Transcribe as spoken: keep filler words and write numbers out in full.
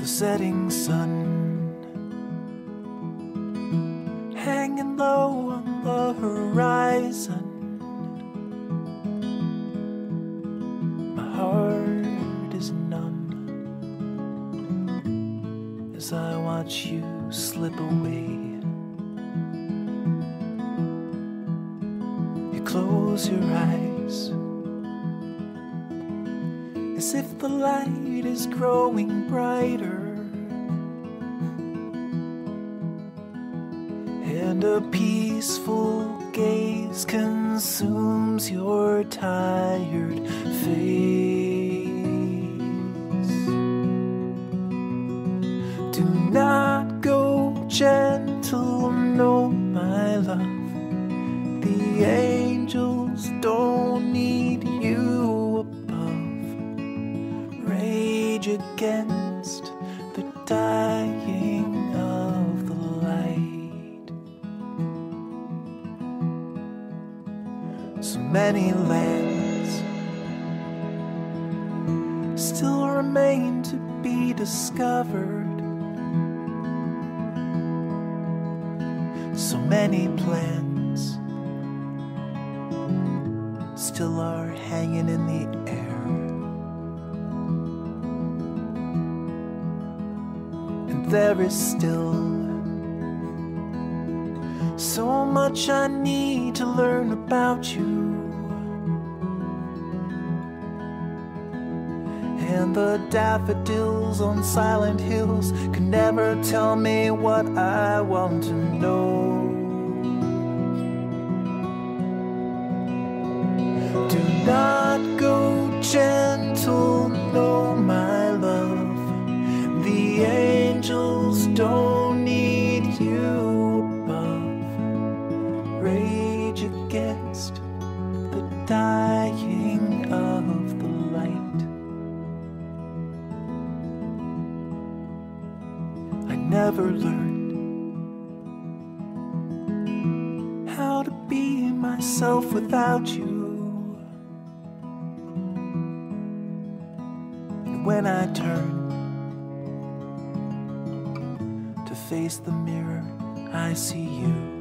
setting sun, hanging low on the horizon. My heart is numb as I watch you slip away. You close your eyes as if the light is growing brighter, and a peaceful gaze consumes your tired face. Do not go gentle, no, my love. The angels don't need you above. Rage against the dying of the light. So many lands still remain to be discovered. So many plans still are hanging in the air. And there is still so much I need to learn about you. And the daffodils on silent hills can never tell me what I want to know. Do not go gentle, no, my love. The angels don't need you above. Rage against the dying of the light. I never learned how to be myself without you. And when I turn to face the mirror, I see you.